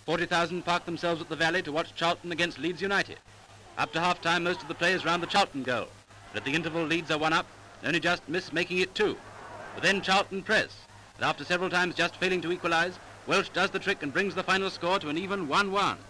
40,000 parked themselves at the Valley to watch Charlton against Leeds United. Up to half-time, most of the players round the Charlton goal. But at the interval, Leeds are one up, and only just miss making it 2. But then Charlton press, and after several times just failing to equalise, Welsh does the trick and brings the final score to an even 1-1.